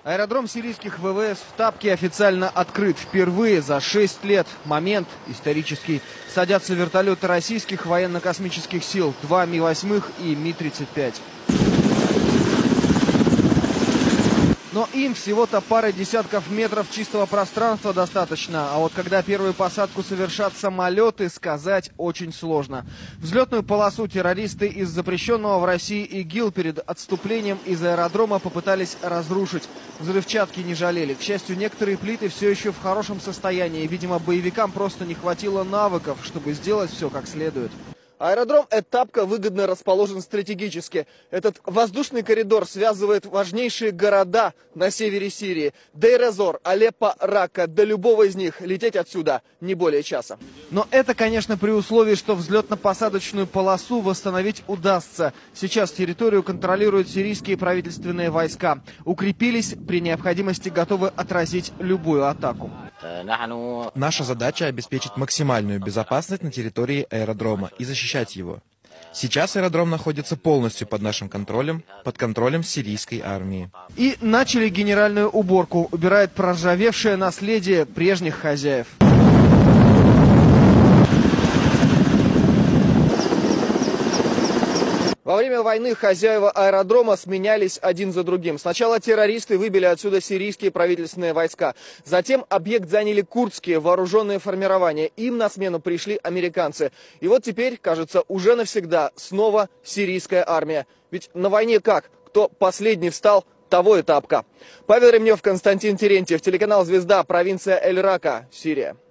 Аэродром сирийских ВВС в Тапке официально открыт. Впервые за 6 лет. Момент исторический. Садятся вертолеты российских военно-космических сил. 2 Ми-8 и Ми-35. Но им всего-то пары десятков метров чистого пространства достаточно. А вот когда первую посадку совершат самолеты, сказать очень сложно. Взлетную полосу террористы из запрещенного в России ИГИЛ перед отступлением из аэродрома попытались разрушить. Взрывчатки не жалели. К счастью, некоторые плиты все еще в хорошем состоянии. Видимо, боевикам просто не хватило навыков, чтобы сделать все как следует. Аэродром Тапка выгодно расположен стратегически. Этот воздушный коридор связывает важнейшие города на севере Сирии. Дейр-эз-Зор, Алеппо, Рака. До любого из них лететь отсюда не более часа. Но это, конечно, при условии, что взлетно-посадочную полосу восстановить удастся. Сейчас территорию контролируют сирийские правительственные войска. Укрепились, при необходимости готовы отразить любую атаку. Наша задача — обеспечить максимальную безопасность на территории аэродрома и защищать его. Сейчас аэродром находится полностью под нашим контролем, под контролем сирийской армии. И начали генеральную уборку. Убирает проржавевшее наследие прежних хозяев. Во время войны хозяева аэродрома сменялись один за другим. Сначала террористы выбили отсюда сирийские правительственные войска. Затем объект заняли курдские вооруженные формирования. Им на смену пришли американцы. И вот теперь, кажется, уже навсегда снова сирийская армия. Ведь на войне как? Кто последний встал, того и Тапка. Павел Ремнев, Константин Терентьев, телеканал «Звезда», провинция Эль-Рака, Сирия.